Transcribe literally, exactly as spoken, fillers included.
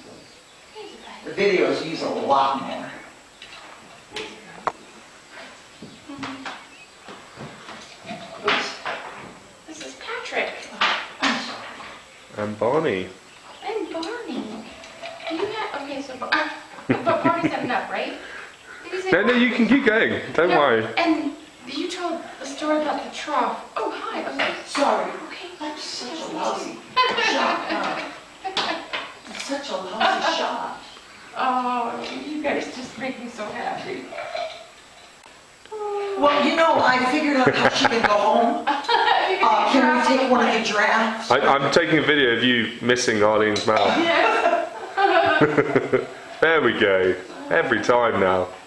The videos use a lot more. Oops. This is Patrick. And Barney. And Barney. You had, okay, so, uh, but Barney's had enough, right? Did you say No, no, you can keep going. Don't no, worry. And you told the story about the trough. Oh, hi. Okay. Sorry. Okay. I'm such a lousy shot. Huh? I'm such a lousy shot. Oh, you guys just make me so happy. Well, you know, I figured out how she can go home. Uh, can we take one of the giraffes? I, I'm taking a video of you missing Arlene's mouth. Yes. There we go. Every time now.